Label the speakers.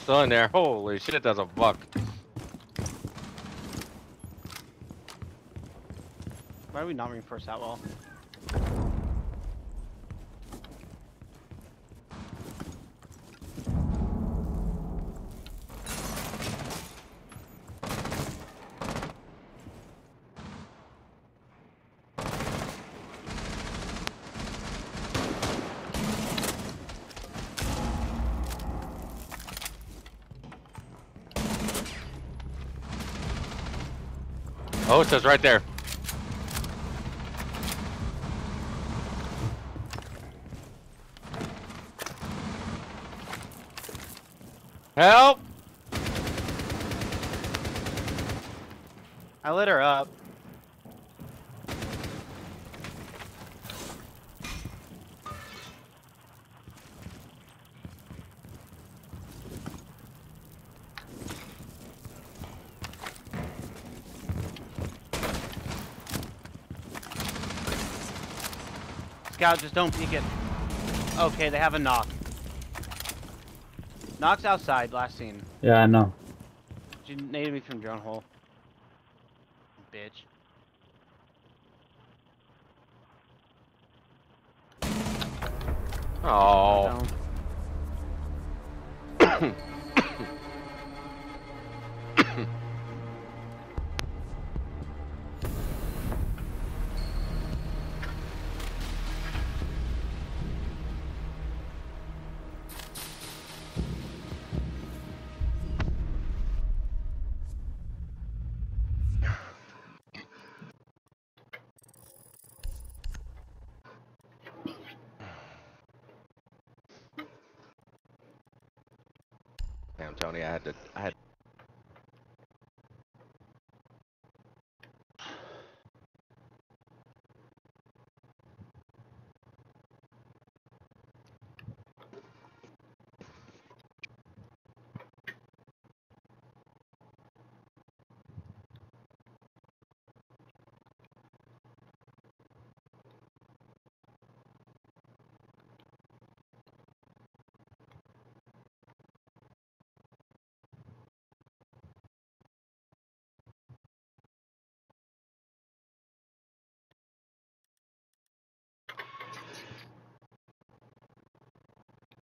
Speaker 1: Still in there. Holy shit, that's a buck.
Speaker 2: Why do we not reinforce that wall?
Speaker 1: Oh, it says right there. Help!
Speaker 2: I lit her up. Scout, just don't peek it. Okay, they have a knock. Knock's outside, last scene.
Speaker 3: Yeah, I know.
Speaker 2: She naded me from drone hole. Bitch.
Speaker 1: Oh. Damn, Tony, I had